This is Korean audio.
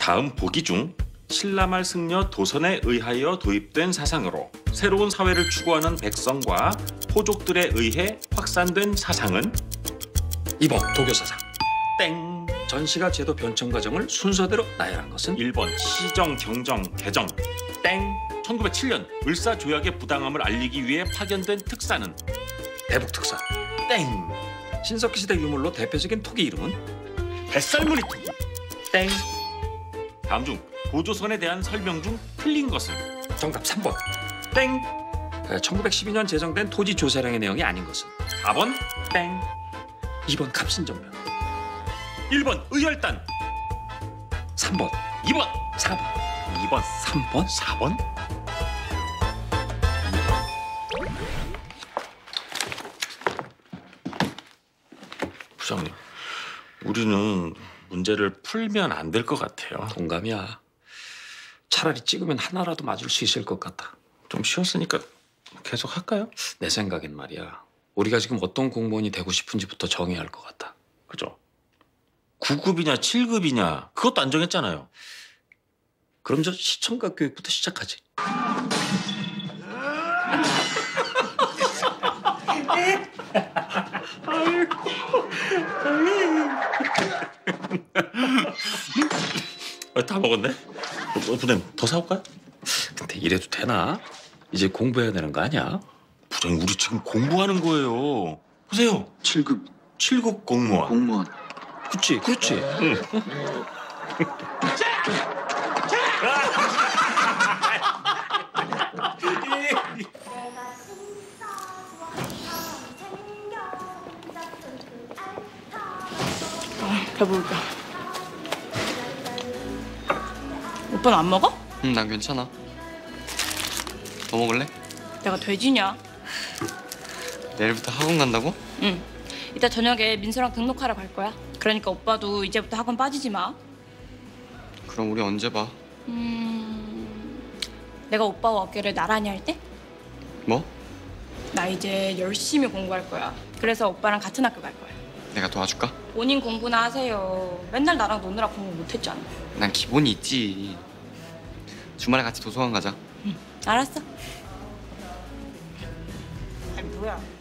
다음 보기 중 신라말 승려 도선에 의하여 도입된 사상으로 새로운 사회를 추구하는 백성과 포족들에 의해 확산된 사상은 2번 도교사상. 땡. 전시가 제도 변천 과정을 순서대로 나열한 것은 1번 시정, 경정, 개정. 땡. 1907년 을사조약의 부당함을 알리기 위해 파견된 특사는 대북특사. 땡. 신석기 시대 유물로 대표적인 토기 이름은 뱃살무늬 토기. 땡. 다음 중 고조선에 대한 설명 중 틀린 것은 정답 3번. 땡. 1912년 제정된 토지 조사령의 내용이 아닌 것은 4번 땡. 2번 갑신정면. 1번 의열단. 3번 2번 4번 2번 3번 4번. 부장님, 우리는 문제를 풀면 안 될 것 같아요. 동감이야. 차라리 찍으면 하나라도 맞을 수 있을 것 같아. 좀 쉬었으니까 계속 할까요? 내 생각엔 말이야. 우리가 지금 어떤 공무원이 되고 싶은지부터 정해야 할 것 같아. 그죠? 9급이냐 7급이냐 그것도 안 정했잖아요. 그럼 저 시청각 교육부터 시작하지. 다 먹었네? 부장님 더 사올까요? 근데 이래도 되나? 이제 공부해야 되는 거 아니야? 부장님 우리 지금 공부하는 거예요. 보세요. 7급 7급 공무원. 공무원. 그렇지, 그렇지. 응. 배부르다. 오빠는 안 먹어? 응, 난 괜찮아. 더 먹을래? 내가 돼지냐? 내일부터 학원 간다고? 응. 이따 저녁에 민서랑 등록하러 갈 거야. 그러니까 오빠도 이제부터 학원 빠지지 마. 그럼 우리 언제 봐? 내가 오빠와 어깨를 나란히 할 때? 뭐? 나 이제 열심히 공부할 거야. 그래서 오빠랑 같은 학교 갈 거야. 내가 도와줄까? 본인 공부나 하세요. 맨날 나랑 노느라 공부 못했잖아. 난 기본이 있지. 주말에 같이 도서관 가자. 알았어. 아니 뭐야.